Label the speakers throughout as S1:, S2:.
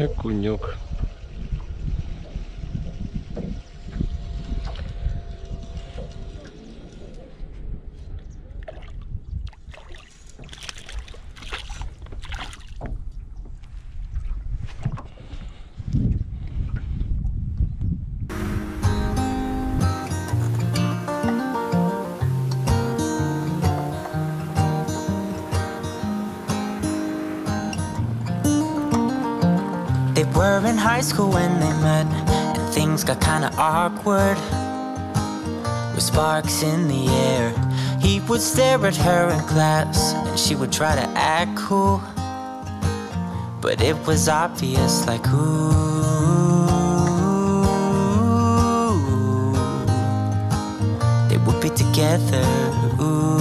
S1: Окунек.
S2: They were in high school when they met, and things got kinda awkward. With sparks in the air, he would stare at her in class, and she would try to act cool. But it was obvious, like, ooh, they would be together, ooh.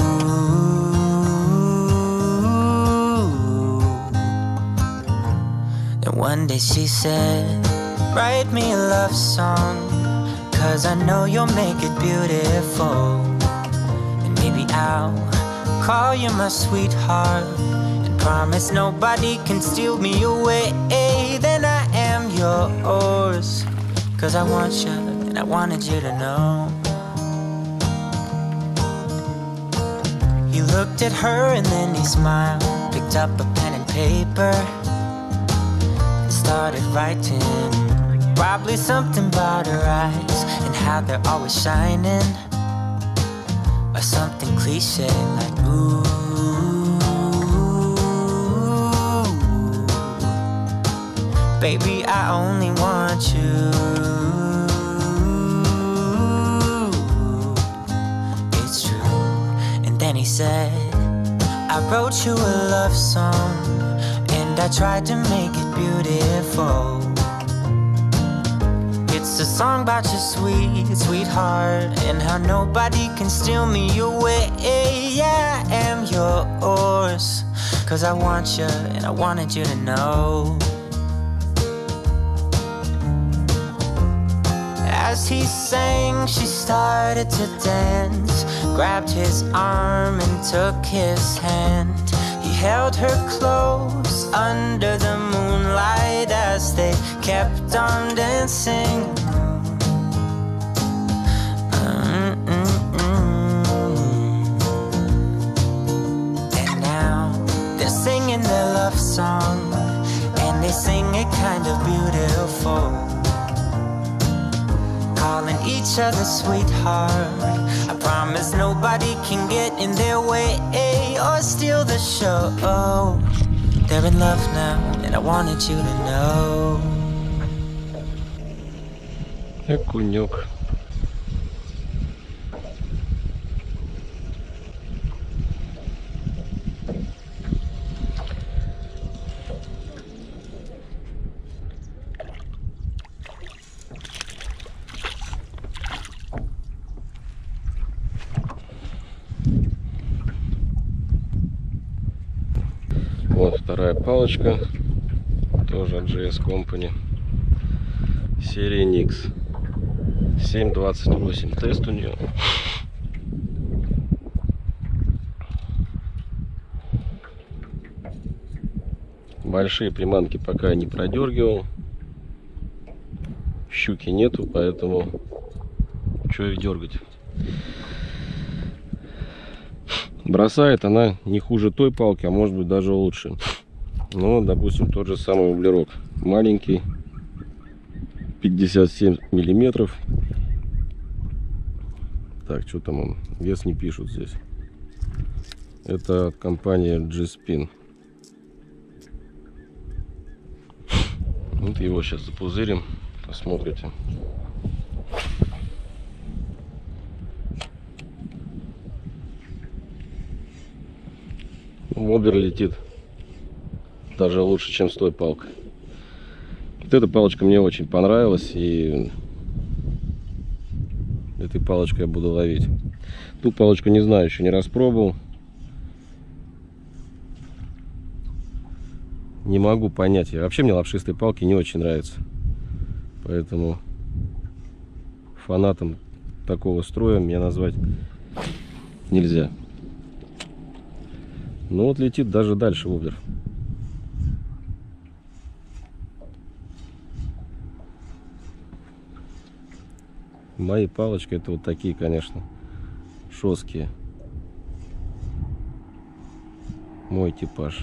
S2: One day she said, write me a love song, 'cause I know you'll make it beautiful. And maybe I'll call you my sweetheart, and promise nobody can steal me away. Then I am yours, 'cause I want you, and I wanted you to know. He looked at her and then he smiled, picked up a pen and paper, started writing. Probably something about her eyes and how they're always shining, or something cliche like ooh. Baby, I only want you. It's true. And then he said, I wrote you a love song, and I tried to make it beautiful. It's a song about your sweet, sweetheart, and how nobody can steal me away. Yeah, I am yours, 'cause I want you, and I wanted you to know. As he sang, she started to dance, grabbed his arm and took his hand. He held her close under the moonlight as they kept on dancing. And now they're singing their love song, and they sing it kind of beautiful, calling each other sweetheart. I promise nobody can get in their way or steal the show. They're in love now, and I wanted you to know.
S1: Окунек. Вот вторая палочка, тоже от GS Company, серии Nix 728. Тест у нее. Большие приманки пока не продергивал, щуки нету, поэтому что их дергать. Бросает она не хуже той палки, а может быть даже лучше. Ну, допустим, тот же самый углерок. Маленький, 57 миллиметров. Так, что там он? Вес не пишут здесь. Это от компании G-Spin. Вот его сейчас запузырим, посмотрите. Воблер летит даже лучше, чем с той палкой. Вот эта палочка мне очень понравилась, и этой палочкой я буду ловить. Ту палочку не знаю, еще не распробовал. Не могу понять. Вообще мне лапшистые палки не очень нравятся. Поэтому фанатом такого строя меня назвать нельзя. Ну вот летит даже дальше воблер. Мои палочки это вот такие, конечно, жесткие. Мой типаж.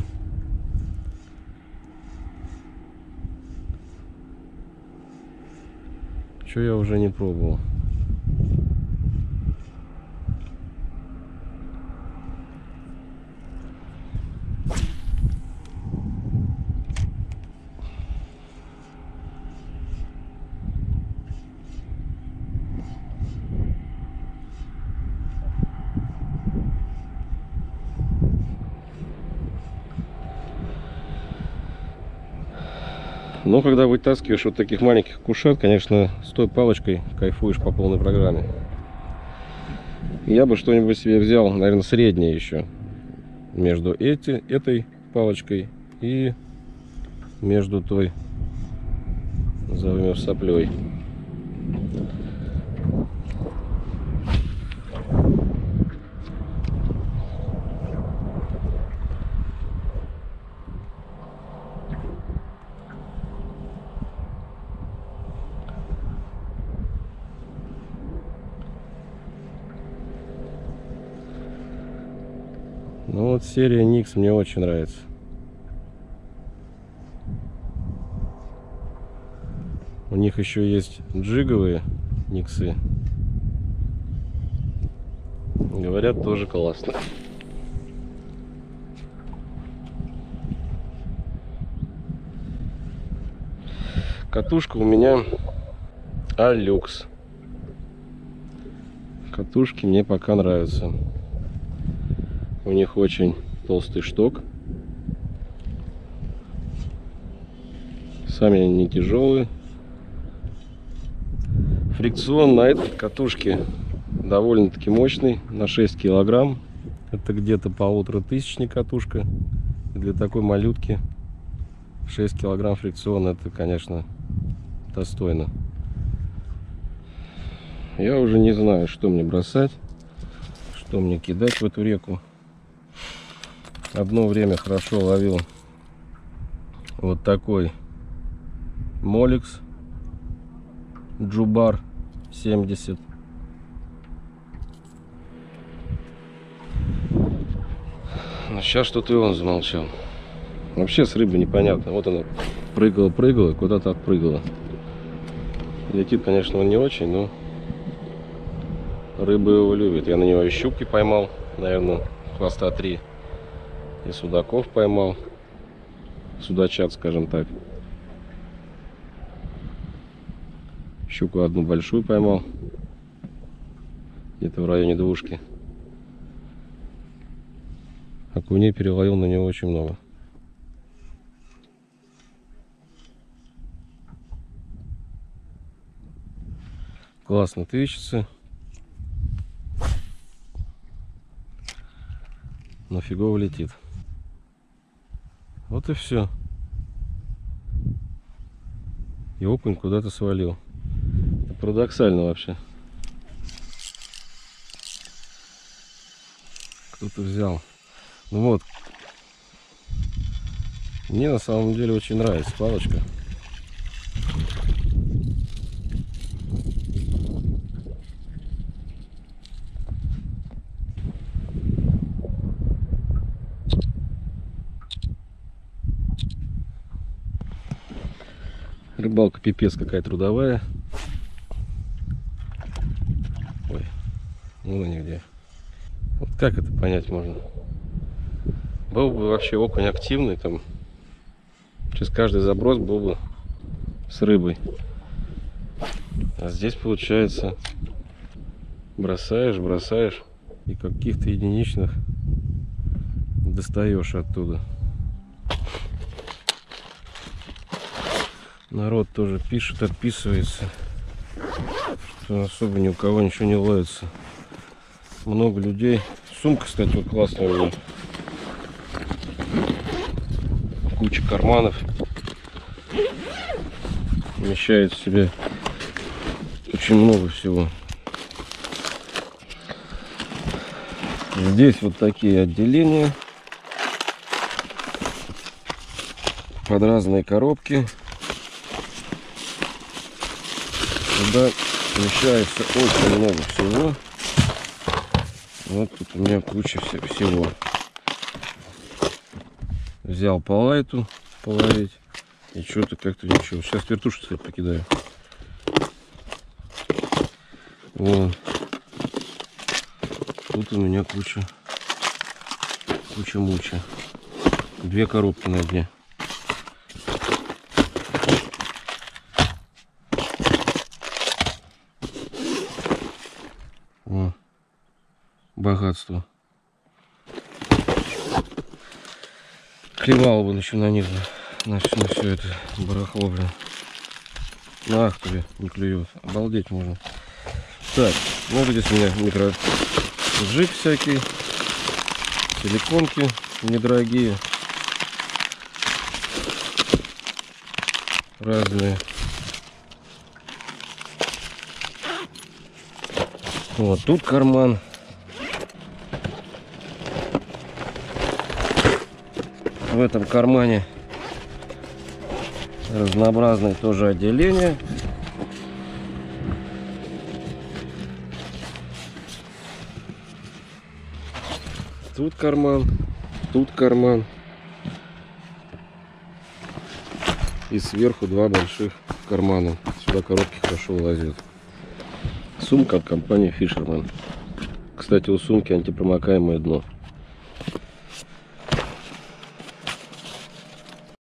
S1: Что я уже не пробовал. Но когда вытаскиваешь вот таких маленьких кушат, конечно, с той палочкой кайфуешь по полной программе. Я бы что-нибудь себе взял, наверное, среднее еще. Между этой палочкой и между той, назовем ее, соплей. Ну вот серия Никс мне очень нравится. У них еще есть джиговые Никсы. Говорят, тоже классно. Катушка у меня Алюкс. Катушки мне пока нравятся. У них очень толстый шток. Сами они не тяжелые. Фрикцион на этой катушке довольно-таки мощный, на 6 килограмм. Это где-то 1500 катушка. Для такой малютки 6 килограмм фрикцион, это, конечно, достойно. Я уже не знаю, что мне бросать, что мне кидать в эту реку. Одно время хорошо ловил вот такой Molex Джубар 70. Но сейчас что-то и он замолчал. Вообще с рыбой непонятно. Вот она прыгала, куда-то отпрыгала. Летит, конечно, он не очень, но рыба его любит. Я на него и щуки поймал, наверное, хвоста 3. И судаков поймал. Судачат, скажем так. Щуку одну большую поймал. Где-то в районе двушки. Окуней переловил на него очень много. Классно тычется. Но фигово летит. Вот и все. И окунь куда-то свалил. Это парадоксально вообще. Кто-то взял. Ну вот. Мне на самом деле очень нравится палочка. Рыбалка пипец какая трудовая. Ой, ну нигде. Вот как это понять можно? Был бы вообще окунь активный, там через каждый заброс был бы с рыбой. А здесь получается бросаешь и каких-то единичных достаешь оттуда. Народ тоже пишет, отписывается, что особо ни у кого ничего не ловится. Много людей. Сумка, кстати, вот классная у меня. Куча карманов. Вмещает в себе очень много всего. Здесь вот такие отделения под разные коробки. Сюда Помещается очень много всего. Вот тут у меня куча всего. Взял по лайту половить. И что-то как-то ничего. Сейчас вертушку, кстати, покидаю. Вон. Тут у меня куча-муча. 2 коробки на дне. О, богатство. Клевал бы еще на них, на все это барахло, блин. Ах, тебе не клюет. Обалдеть можно. Так, ну здесь у меня микроджиг всякий. Силиконки недорогие. Разные. Вот тут карман. В этом кармане разнообразное тоже отделение. Тут карман, тут карман. И сверху 2 больших кармана. Сюда коробки хорошо влазят. Сумка от компании Fisherman. Кстати, у сумки антипромокаемое дно.